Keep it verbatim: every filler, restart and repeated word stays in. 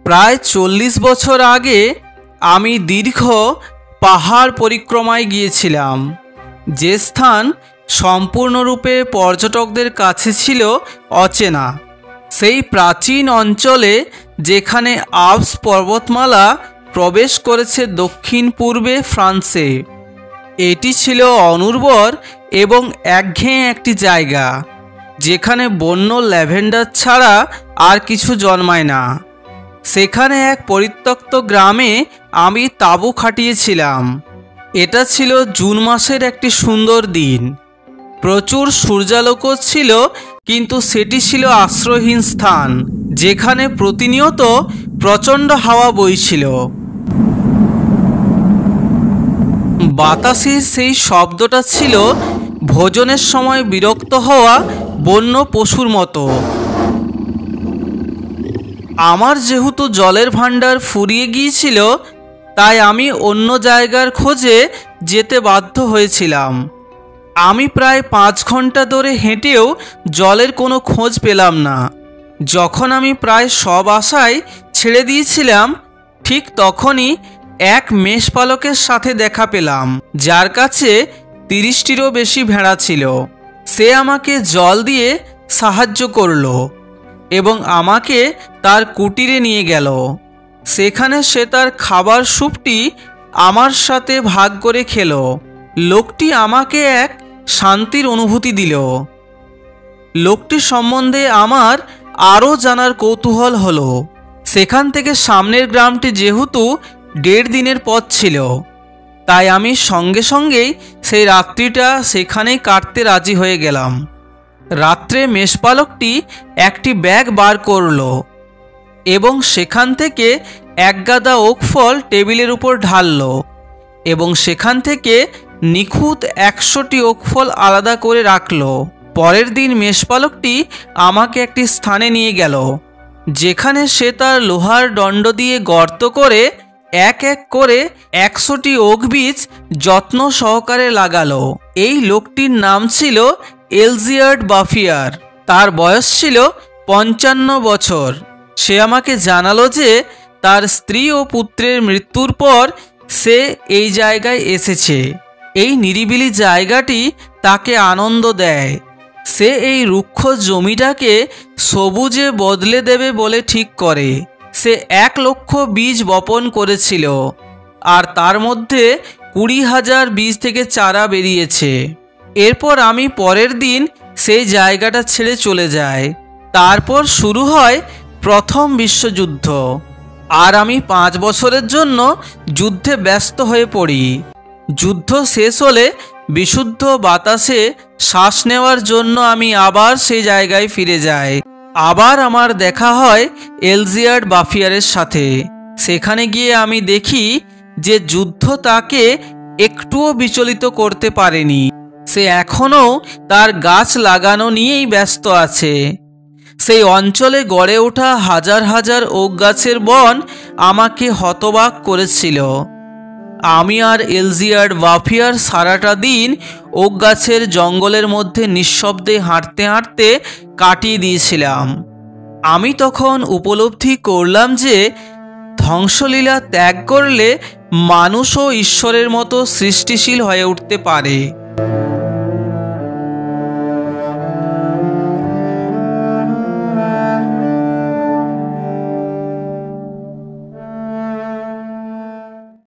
প্রায় চল্লিশ বছর আগে আমি দীর্ঘ পাহাড় পরিক্রমায় গিয়েছিলাম, যে স্থান সম্পূর্ণরূপে পর্যটকদের কাছে ছিল অচেনা। সেই প্রাচীন অঞ্চলে যেখানে আল্পস পর্বতমালা প্রবেশ করেছে দক্ষিণ পূর্বে ফ্রান্সে। এটি ছিল অনুর্বর এবং একঘেয়ে একটি জায়গা, যেখানে বন্য ল্যাভেন্ডার ছাড়া আর কিছু জন্মায় না। সেখানে এক পরিত্যক্ত গ্রামে আমি তাঁবু খাটিয়েছিলাম। এটা ছিল জুন মাসের একটি সুন্দর দিন। প্রচুর সূর্যালোকও ছিল, কিন্তু সেটি ছিল আশ্রয়হীন স্থান, যেখানে প্রতিনিয়ত প্রচণ্ড হাওয়া বইছিল। বাতাসের সেই শব্দটা ছিল ভোজনের সময় বিরক্ত হওয়া বন্য পশুর মতো। আমার যেহেতু জলের ভাণ্ডার ফুরিয়ে গিয়েছিল, তাই আমি অন্য জায়গার খোঁজে যেতে বাধ্য হয়েছিলাম। আমি প্রায় পাঁচ ঘন্টা ধরে হেঁটেও জলের কোনো খোঁজ পেলাম না। যখন আমি প্রায় সব আশায় ছেড়ে দিয়েছিলাম, ঠিক তখনই এক মেষপালকের সাথে দেখা পেলাম, যার কাছে তিরিশটিরও বেশি ভেড়া ছিল। সে আমাকে জল দিয়ে সাহায্য করল এবং আমাকে তার কুটিরে নিয়ে গেল। সেখানে সে তার খাবার স্যুপটি আমার সাথে ভাগ করে খেল। লোকটি আমাকে এক শান্তির অনুভূতি দিল। লোকটি সম্বন্ধে আমার আরও জানার কৌতূহল হলো। সেখান থেকে সামনের গ্রামটি যেহেতু দেড় দিনের পথ ছিল, তাই আমি সঙ্গে সঙ্গেই সেই রাত্রিটা সেখানেই কাটতে রাজি হয়ে গেলাম। রাত্রে মেষপালকটি একটি ব্যাগ বার করল এবং সেখান থেকে এক গাদা ওক ফল টেবিলের উপর ঢালল এবং সেখান থেকে নিখুঁত একশোটি ওক ফল আলাদা করে রাখল। পরের দিন মেষপালকটি আমাকে একটি স্থানে নিয়ে গেল, যেখানে সে তার লোহার দণ্ড দিয়ে গর্ত করে এক এক করে একশোটি ওক বীজ যত্ন সহকারে লাগালো। এই লোকটির নাম ছিল এলজিয়ার্ড বাফিয়ার। তার বয়স ছিল পঞ্চান্ন বছর। সে আমাকে জানালো যে তার স্ত্রী ও পুত্রের মৃত্যুর পর সে এই জায়গায় এসেছে। এই নিরিবিলি জায়গাটি তাকে আনন্দ দেয়। সে এই রুক্ষ জমিটাকে সবুজে বদলে দেবে বলে ঠিক করে। সে এক লক্ষ বীজ বপন করেছিল, আর তার মধ্যে কুড়ি হাজার বীজ থেকে চারা বেরিয়েছে। এরপর আমি পরের দিন সেই জায়গাটা ছেড়ে চলে যাই। তারপর শুরু হয় প্রথম বিশ্বযুদ্ধ, আর আমি পাঁচ বছরের জন্য যুদ্ধে ব্যস্ত হয়ে পড়ি। যুদ্ধ শেষ হলে বিশুদ্ধ বাতাসে শ্বাস নেওয়ার জন্য আমি আবার সেই জায়গায় ফিরে যাই। আবার আমার দেখা হয় এলজিয়ার্ড বাফিয়ারের সাথে। সেখানে গিয়ে আমি দেখি যে যুদ্ধ তাকে একটুও বিচলিত করতে পারেনি। সে এখনও তার গাছ লাগানো নিয়েই ব্যস্ত আছে। সেই অঞ্চলে গড়ে ওঠা হাজার হাজার ওক গাছের বন আমাকে হতবাক করেছিল। আমি আর এলজিয়ার্ড বাফিয়ার সারাটা দিন ওক গাছের জঙ্গলের মধ্যে নিঃশব্দে হাঁটতে হাঁটতে কাটিয়ে দিয়েছিলাম। আমি তখন উপলব্ধি করলাম যে ধ্বংসলীলা ত্যাগ করলে মানুষও ঈশ্বরের মতো সৃষ্টিশীল হয়ে উঠতে পারে।